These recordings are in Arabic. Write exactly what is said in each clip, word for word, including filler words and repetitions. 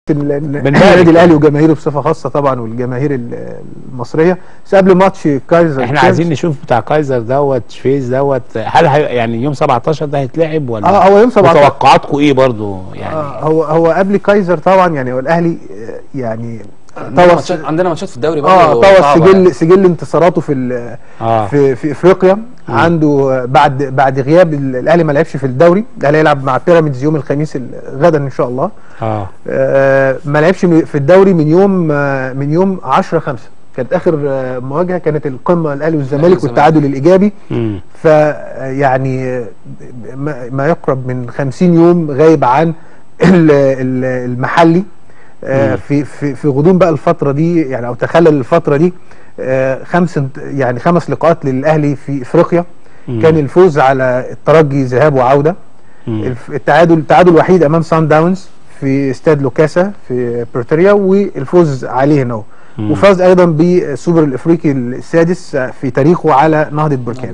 النادي الاهلي وجماهيره بصفه خاصه طبعا والجماهير المصريه. بس قبل ماتش كايزر احنا عايزين نشوف بتاع كايزر دوت شفيز دوت، هل يعني يوم سبعتاشر ده هيتلعب ولا؟ اه هو يوم سبعتاشر. توقعاتكم ايه برضو يعني؟ آه هو هو قبل كايزر طبعا يعني. هو الاهلي يعني عندنا ماتشات عندنا ماتشات في الدوري برضه اه طوى سجل سجل انتصاراته في آه. في في افريقيا. مم. عنده بعد بعد غياب الاهلي ما لعبش في الدوري. الاهلي هيلعب مع بيراميدز يوم الخميس غدا ان شاء الله. اه, آه ما لعبش في الدوري من يوم آه من يوم عشرة خمسة. كانت اخر آه مواجهه كانت القمه الاهلي والزمالك والتعادل الايجابي. فيعني ما يقرب من خمسين يوم غايب عن المحلي. آه في في في غضون بقى الفتره دي يعني، او تخلل الفتره دي آه خمس يعني خمس لقاءات للاهلي في افريقيا. مم. كان الفوز على الترجي ذهاب وعوده. مم. التعادل التعادل الوحيد امام سان داونز في استاد لوكاسا في بريتوريا، والفوز عليه هنا. وفاز ايضا بالسوبر الافريقي السادس في تاريخه على نهضه بركان.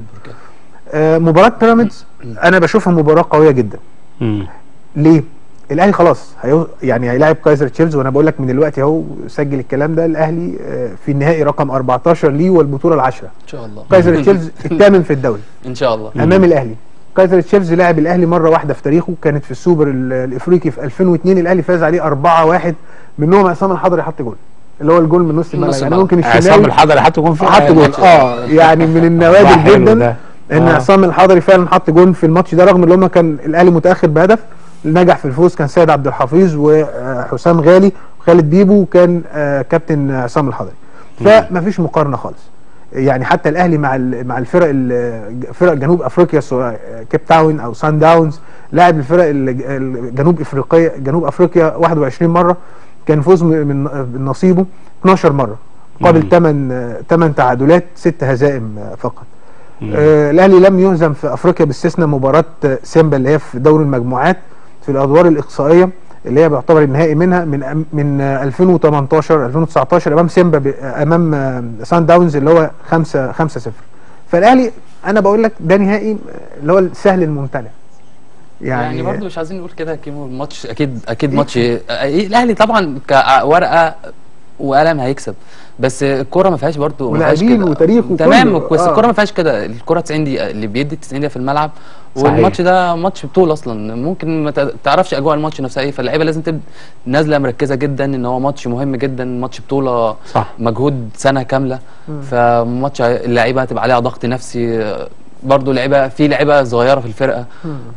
آه مباراه بيراميدز انا بشوفها مباراه قويه جدا. مم. ليه؟ الاهلي خلاص هيو يعني هيلاعب كايزر تشيفز، وانا بقول لك من دلوقتي اهو سجل الكلام ده. الاهلي في النهائي رقم أربعتاشر ليه والبطوله العاشره ان شاء الله. كايزر تشيفز الثامن في الدوري ان شاء الله امام الاهلي. كايزر تشيفز لعب الاهلي مره واحده في تاريخه، كانت في السوبر الافريقي في ألفين واثنين. الاهلي فاز عليه أربعة واحد، منهم عصام الحضري حط جول، اللي هو الجول من نص الملعب. يعني ممكن الشناوي عصام الحضري حط جول في حط جول اه يعني من النوادر جدا ان عصام آه. الحضري فعلا حط جول في الماتش ده، رغم ان هم كان الاهلي متاخر بهدف. نجح في الفوز كان سيد عبد الحفيظ وحسام غالي وخالد بيبو، وكان كابتن عصام الحضري. فما فيش مقارنه خالص يعني. حتى الاهلي مع مع الفرق فرق جنوب افريقيا سواء كيب تاون او سان داونز، لاعب الفرق الجنوب افريقيه جنوب افريقيا واحد وعشرين مره، كان فوز من نصيبه اتناشر مره قابل ثمانية تعادلات ست هزائم فقط. آه الاهلي لم يهزم في افريقيا باستثناء مباراه سيمبا اللي هي في دوري المجموعات في الادوار الاقصائيه، اللي هي بيعتبر النهائي منها من من ألفين وتمنتاشر ألفين وتسعتاشر امام سيمبا امام سان داونز اللي هو خمسة صفر. فالاهلي انا بقول لك ده نهائي اللي هو السهل الممتنع يعني, يعني برضه مش عايزين نقول كده كيمو. الماتش اكيد اكيد ماتش الاهلي طبعا كورقه وقلم هيكسب، بس الكوره ما فيهاش برضه ولاعبين وتاريخ تمام. بس آه. الكوره ما فيهاش كده. الكوره تسعين دقيقه، اللي بيدي تسعين دقيقه في الملعب. والماتش ده ماتش بطوله اصلا، ممكن ما تعرفش اجواء الماتش نفسها ايه. فاللعيبه لازم تبقى نازله مركزه جدا ان هو ماتش مهم جدا، ماتش بطوله صح. مجهود سنه كامله. فماتش اللعيبه هتبقى عليها ضغط نفسي برضه. لعيبه في لعيبه صغيره في الفرقه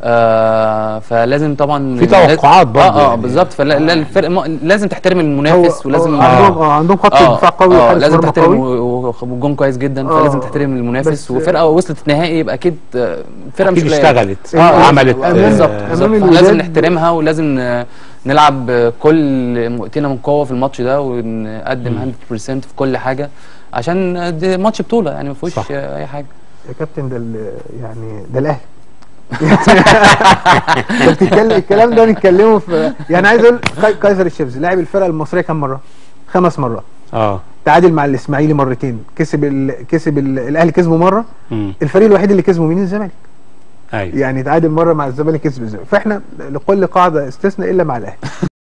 آه فلازم طبعا في توقعات برضه اه اه يعني بالظبط. فالفرقه لازم تحترم المنافس، ولازم آه عندهم اه عندهم خط دفاع قوي، اه لازم تحترم وجون كويس جدا. آه فلازم تحترم المنافس، وفرقه وصلت النهائي يبقى اكيد فرقه مش اشتغلت آه عملت بالظبط. لازم نحترمها، ولازم نلعب كل وقتنا من قوه في الماتش ده، ونقدم مية بالمية في كل حاجه، عشان ده ماتش بطوله يعني ما فيهوش اي حاجه. يا كابتن ده يعني ده الاهلي. بتتكلم الكلام ده نتكلمه في يعني. عايز اقول كايزر تشيفز لعب الفرقه المصريه كام مره؟ خمس مرات. اه تعادل مع الاسماعيلي مرتين، كسب ال... كسب ال... الاهلي كسبه مره. مم. الفريق الوحيد اللي كسبه مين؟ الزمالك. ايوه يعني تعادل مره مع الزمالك، كسب الزمالك. فاحنا لكل قاعده استثناء الا مع الاهلي.